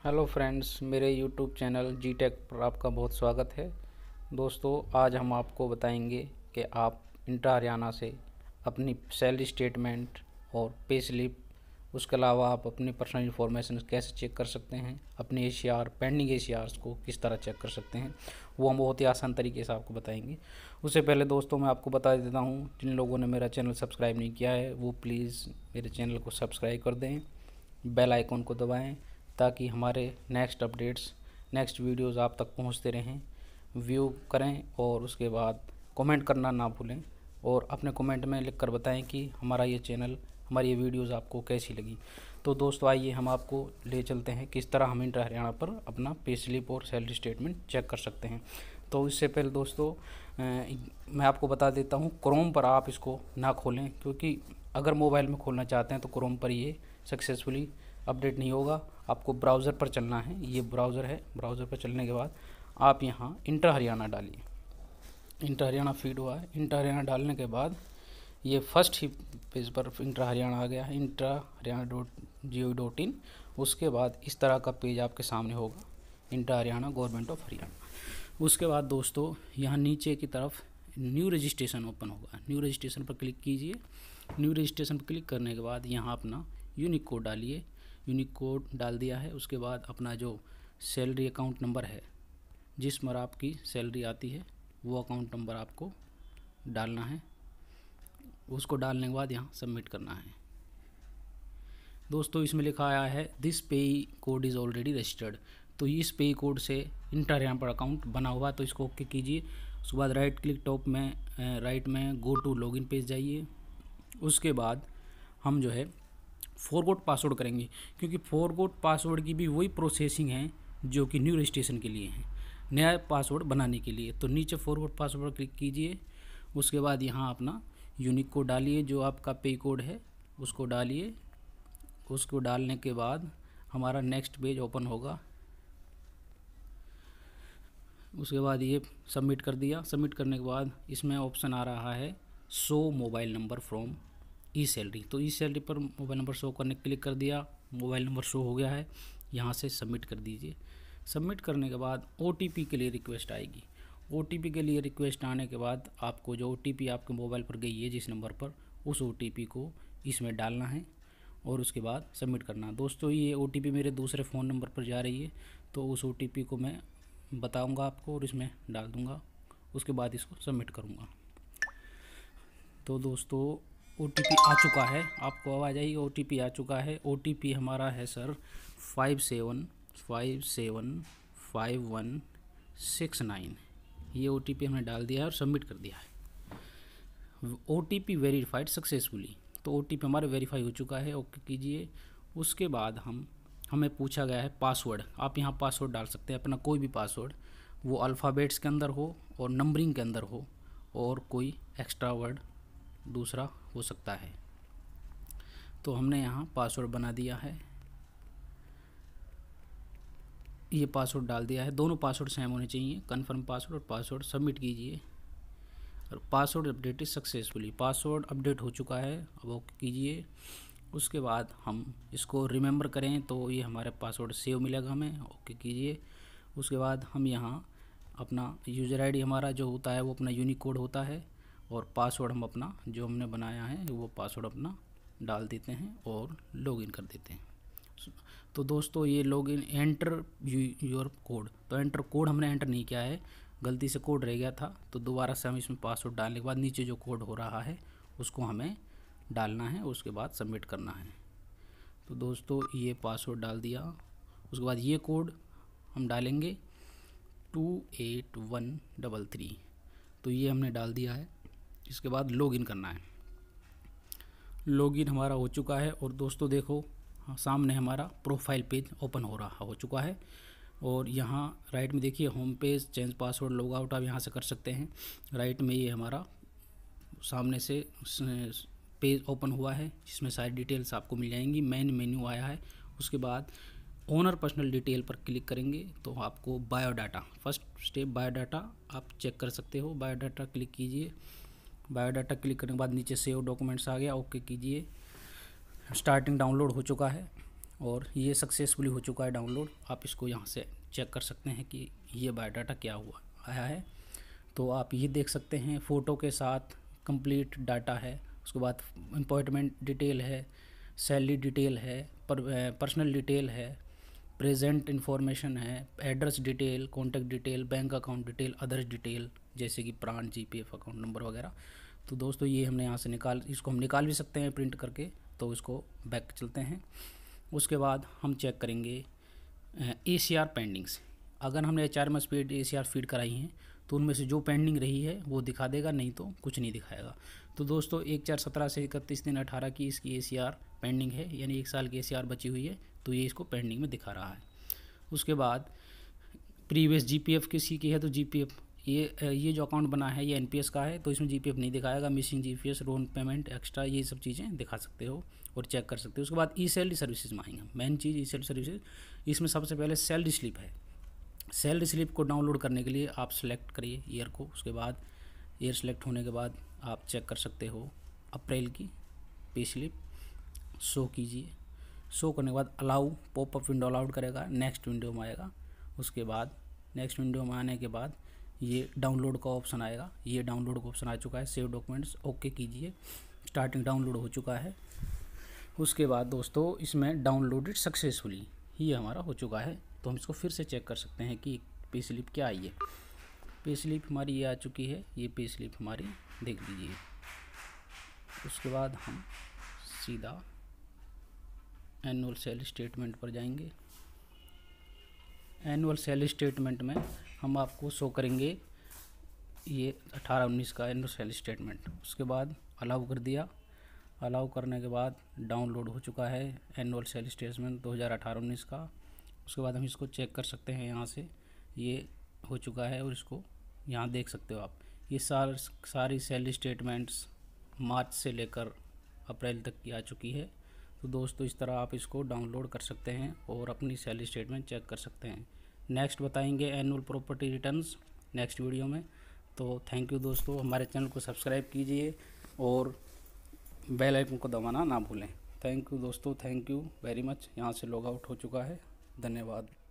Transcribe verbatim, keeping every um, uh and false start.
Hello friends, मेरे YouTube channel G tech पर आपका बहुत स्वागत है। दोस्तों, आज हम आपको बताएंगे कि आप इंट्रा हरियाणा से अपनी सैलरी स्टेटमेंट और पे स्लिप, उसके अलावा आप अपनी पर्सनल इन्फॉर्मेशन कैसे चेक कर सकते हैं, अपने एसीआर पेंडिंग एसीआर्स को किस तरह चेक कर सकते हैं, वो हम बहुत ही आसान तरीके से आपको बताएंगे। उससे पहले दोस्तों, मैं आपको बता देता हूँ, जिन लोगों ने मेरा चैनल सब्सक्राइब नहीं किया है वो प्लीज़ मेरे चैनल को सब्सक्राइब कर दें, बेल आइकॉन को दबाएं ताकि हमारे नेक्स्ट अपडेट्स, नेक्स्ट वीडियोज़ आप तक पहुंचते रहें। व्यू करें और उसके बाद कमेंट करना ना भूलें और अपने कमेंट में लिखकर बताएं कि हमारा ये चैनल, हमारी ये वीडियोज़ आपको कैसी लगी। तो दोस्तों, आइए हम आपको ले चलते हैं किस तरह हम इंट्रा हरियाणा पर अपना पे स्लिप और सैलरी स्टेटमेंट चेक कर सकते हैं। तो इससे पहले दोस्तों, मैं आपको बता देता हूँ, क्रोम पर आप इसको ना खोलें, क्योंकि अगर मोबाइल में खोलना चाहते हैं तो क्रोम पर ये सक्सेसफुली अपडेट नहीं होगा। आपको ब्राउज़र पर चलना है, ये ब्राउज़र है। ब्राउज़र पर चलने के बाद आप यहाँ इंट्रा हरियाणा डालिए। इंट्रा हरियाणा फीड हुआ है। इंट्रा हरियाणा डालने के बाद ये फर्स्ट ही पेज पर इंट्रा हरियाणा आ गया है, intra Haryana dot G O V dot in. उसके बाद इस तरह का पेज आपके सामने होगा, intra Haryana, government of Haryana. उसके बाद दोस्तों, यहाँ नीचे की तरफ न्यू रजिस्ट्रेशन ओपन होगा। न्यू रजिस्ट्रेशन पर क्लिक कीजिए। न्यू रजिस्ट्रेशन पर क्लिक करने के बाद यहाँ अपना यूनिक कोड डालिए। यूनिक कोड डाल दिया है। उसके बाद अपना जो सैलरी अकाउंट नंबर है, जिस पर आपकी सैलरी आती है, वो अकाउंट नंबर आपको डालना है। उसको डालने के बाद यहाँ सबमिट करना है। दोस्तों, इसमें लिखा आया है दिस पे कोड इज़ ऑलरेडी रजिस्टर्ड। तो इस पे कोड से इंट्रा हरियाणा पर अकाउंट बना हुआ, तो इसको ओके कीजिए। उसके बाद राइट क्लिक टॉप में राइट में गो टू लॉगिन पेज जाइए। उसके बाद हम जो है फॉरगॉट पासवर्ड करेंगे, क्योंकि फॉरगॉट पासवर्ड की भी वही प्रोसेसिंग है जो कि न्यू रजिस्ट्रेशन के लिए है, नया पासवर्ड बनाने के लिए। तो नीचे फॉरगॉट पासवर्ड पर क्लिक कीजिए। उसके बाद यहाँ अपना यूनिक कोड डालिए, जो आपका पे कोड है उसको डालिए। उसको डालने के बाद हमारा नेक्स्ट पेज ओपन होगा। उसके बाद ये सबमिट कर दिया। सबमिट करने के बाद इसमें ऑप्शन आ रहा है show mobile number from e salary. तो ई सैलरी पर मोबाइल नंबर शो करने क्लिक कर दिया। मोबाइल नंबर शो हो गया है। यहाँ से सबमिट कर दीजिए। सबमिट करने के बाद ओ टी पी के लिए रिक्वेस्ट आएगी। ओ टी पी के लिए रिक्वेस्ट आने के बाद आपको जो ओ टी पी आपके मोबाइल पर गई है जिस नंबर पर, उस ओ टी पी को इसमें डालना है और उसके बाद सबमिट करना। दोस्तों, ये ओ टी पी मेरे दूसरे फ़ोन नंबर पर जा रही है, तो उस ओ टी पी को मैं बताऊँगा आपको और इसमें डाल दूँगा। उसके बाद इसको सबमिट करूँगा। तो दोस्तों, ओ टी पी आ चुका है, आपको आवाज़ आई, ओ टी पी आ चुका है। ओ टी पी हमारा है sir five seven five seven five one six nine. ये ओ टी पी हमने डाल दिया है और सबमिट कर दिया है। O T P verified successfully. तो ओ टी पी हमारा वेरीफाई हो चुका है, ओके कीजिए। उसके बाद हम हमें पूछा गया है पासवर्ड। आप यहाँ पासवर्ड डाल सकते हैं, अपना कोई भी पासवर्ड, वो अल्फ़ाबेट्स के अंदर हो और नंबरिंग के अंदर हो और कोई एक्स्ट्रा वर्ड दूसरा हो सकता है। तो हमने यहाँ पासवर्ड बना दिया है, ये पासवर्ड डाल दिया है। दोनों पासवर्ड सेम होने चाहिए, कन्फर्म पासवर्ड और पासवर्ड। सबमिट कीजिए और password update is successfully. Password update हो चुका है, अब ओके कीजिए। उसके बाद हम इसको रिमेंबर करें तो ये हमारा पासवर्ड सेव मिलेगा हमें, ओके कीजिए। उसके बाद हम यहाँ अपना यूज़र आईडी हमारा जो होता है वो अपना यूनिक कोड होता है और पासवर्ड हम अपना जो हमने बनाया है वो पासवर्ड अपना डाल देते हैं और लॉगिन कर देते हैं। तो दोस्तों, ये लॉगिन एंटर योर कोड, तो एंटर कोड हमने एंटर नहीं किया है, गलती से कोड रह गया था। तो दोबारा से हम इसमें पासवर्ड डालने के बाद नीचे जो कोड हो रहा है उसको हमें डालना है, उसके बाद सबमिट करना है। तो दोस्तों, ये पासवर्ड डाल दिया। उसके बाद ये कोड हम डालेंगे two eight one double three. तो ये हमने डाल दिया है। इसके बाद लॉगिन करना है। लॉगिन हमारा हो चुका है और दोस्तों देखो, सामने हमारा प्रोफाइल पेज ओपन हो रहा हो चुका है और यहाँ राइट में देखिए home page, change password, log out आप यहाँ से कर सकते हैं। राइट में ये हमारा सामने से पेज ओपन हुआ है जिसमें सारी डिटेल्स आपको मिल जाएंगी। मेन मेन्यू आया है। उसके बाद ओनर पर्सनल डिटेल पर क्लिक करेंगे तो आपको बायोडाटा, फर्स्ट स्टेप बायोडाटा आप चेक कर सकते हो। बायोडाटा क्लिक कीजिए। बायोडाटा क्लिक करने के बाद नीचे सेव डॉक्यूमेंट्स आ गया, ओके कीजिए। स्टार्टिंग डाउनलोड हो चुका है। और ये सक्सेसफुली हो चुका है डाउनलोड। आप इसको यहाँ से चेक कर सकते हैं कि ये बायोडाटा क्या हुआ आया है। तो आप ये देख सकते हैं फ़ोटो के साथ कंप्लीट डाटा है, उसके बाद अपॉइंटमेंट डिटेल है, सैलरी डिटेल है, पर, पर्सनल डिटेल है, प्रेजेंट इन्फॉर्मेशन है, address detail, contact detail, bank account detail, others detail जैसे कि प्राण, जीपीएफ अकाउंट नंबर वगैरह। तो दोस्तों ये हमने यहाँ से निकाल इसको हम निकाल भी सकते हैं प्रिंट करके। तो इसको बैक चलते हैं। उसके बाद हम चेक करेंगे ए सी आर पेंडिंग्स। अगर हमने एच आर एम एस पे ए सी आर फीड कराई हैं तो उनमें से जो पेंडिंग रही है वो दिखा देगा, नहीं तो कुछ नहीं दिखाएगा। तो दोस्तों एक चार सत्रह से इकतीस दिन अठारह की इसकी ए सी आर पेंडिंग है, यानी एक साल की ए सी आर बची हुई है, तो ये इसको पेंडिंग में दिखा रहा है। उसके बाद प्रीवियस जी पी एफ किसी की है तो जी पी एफ ये ये जो अकाउंट बना है ये एन पी एस का है, तो इसमें जी पी एफ नहीं दिखाएगा। Missing G P S, loan payment extra, ये सब चीज़ें दिखा सकते हो और चेक कर सकते हो। उसके बाद ई सैलरी सर्विसेज में आएंगे। मेन चीज़ ई सैलरी सर्विसेज, इसमें सबसे पहले सैलरी स्लिप है। सैलरी स्लिप को डाउनलोड करने के लिए आप सेलेक्ट करिए ईयर को। उसके बाद ईयर सेलेक्ट होने के बाद आप चेक कर सकते हो अप्रैल की पे स्लिप शो कीजिए। शो करने के बाद अलाउ पॉपअप विंडो अलाउड करेगा, नेक्स्ट विंडो में आएगा। उसके बाद नेक्स्ट विंडो में आने के बाद ये डाउनलोड का ऑप्शन आएगा। ये डाउनलोड का ऑप्शन आ चुका है। सेव डॉक्यूमेंट्स ओके कीजिए। स्टार्टिंग डाउनलोड हो चुका है। उसके बाद दोस्तों इसमें डाउनलोडेड सक्सेसफुली ये हमारा हो चुका है। तो हम इसको फिर से चेक कर सकते हैं कि पे स्लिप क्या आई है। पे स्लिप हमारी ये आ चुकी है। ये पे स्लिप हमारी देख लीजिए। उसके बाद हम सीधा एनुअल सैलरी स्टेटमेंट पर जाएंगे। एनुअल सैलरी स्टेटमेंट में हम आपको शो करेंगे ये अठारह उन्नीस का एनुअल सैलरी स्टेटमेंट। उसके बाद अलाउ कर दिया। अलाउ करने के बाद डाउनलोड हो चुका है एनुअल सैलरी स्टेटमेंट दो हज़ार अठारह उन्नीस का। उसके बाद हम इसको चेक कर सकते हैं। यहाँ से ये हो चुका है और इसको यहाँ देख सकते हो आप। ये सार सारी सैलरी स्टेटमेंट्स मार्च से लेकर अप्रैल तक की आ चुकी है। तो दोस्तों इस तरह आप इसको डाउनलोड कर सकते हैं और अपनी सैलरी स्टेटमेंट चेक कर सकते हैं। नेक्स्ट बताएंगे annual property returns next video में। तो थैंक यू दोस्तों, हमारे चैनल को सब्सक्राइब कीजिए और बेल आइकन को दबाना ना भूलें। थैंक यू दोस्तों, थैंक यू वेरी मच। यहाँ से लॉग आउट हो चुका है। धन्यवाद।